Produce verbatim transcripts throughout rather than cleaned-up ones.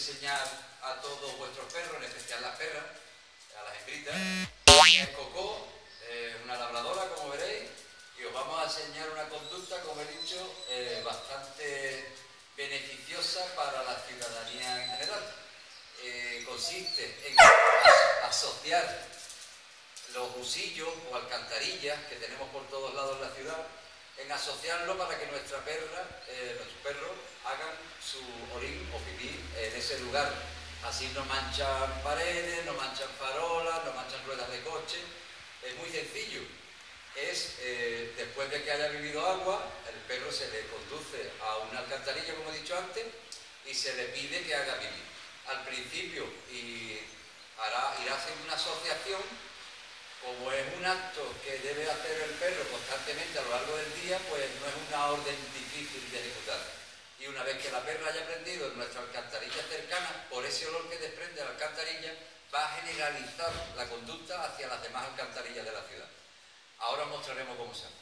enseñar a todos vuestros perros, en especial las perras, a las hembritas. Es Coco, eh, una labradora, como veréis, y os vamos a enseñar una conducta, como he dicho, eh, bastante beneficiosa para la ciudadanía en general. Eh, consiste en as asociar los usillos o alcantarillas que tenemos por todos lados en la ciudad, en asociarlo para que nuestra perra, eh, nuestros perros hagan su orín o pipí en ese lugar. Así no manchan paredes, no manchan farolas, no manchan ruedas de coche. Es muy sencillo. Es, eh, después de que haya bebido agua, el perro se le conduce a una alcantarilla, como he dicho antes, y se le pide que haga pipí. Al principio y hará, irá haciendo una asociación. Como es un acto que debe hacer el perro constantemente a lo largo del día, pues no es una orden difícil de ejecutar. Y una vez que la perra haya aprendido en nuestra alcantarilla cercana, por ese olor que desprende la alcantarilla, va a generalizar la conducta hacia las demás alcantarillas de la ciudad. Ahora os mostraremos cómo se hace.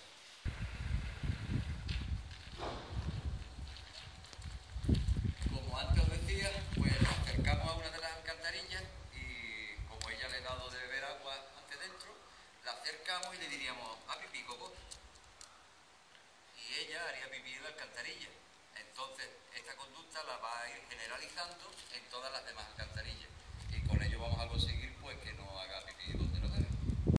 Como antes os decía, pues nos acercamos a una de las alcantarillas y como ella le ha dado de beber agua hacia dentro, la acercamos y le diríamos, ¿a pipí, Coco? Y ella haría pipí en la alcantarilla. Entonces, esta conducta la va a ir generalizando en todas las demás alcantarillas. Y con ello vamos a conseguir pues que no haga pipí.